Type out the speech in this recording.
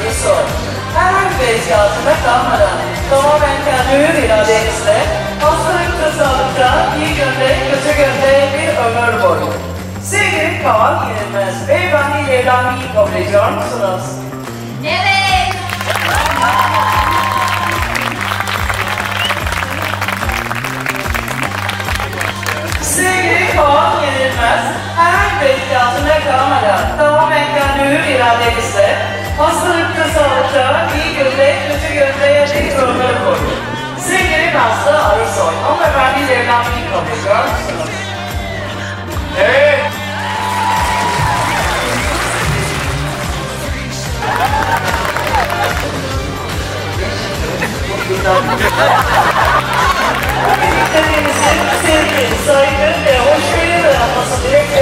Soy. Herhangi bir etki altında kalmadan tamamen kendi hür iradenizle hastalıkta, sağlıkta, iyi günde, kötü günde bir ömür boyu. Sevgili Kaan Yenilmez, beyefendi evlenmeyi kabul ediyor musunuz? Evet. Sevgili Kaan Yenilmez, herhangi bir etki altında kalmadan tamamen kendi hür iradenizle hastalıkta, sağlıkta, iyi günde, kötü günde bir ömür boyu. Sevgili Nazlı Arısoy, hanımefendi evlenmeyi kabul ediyor musunuz? Evet. Birlikteliğimizin sevgi, saygı ve hoşgörü dayanması dilekleri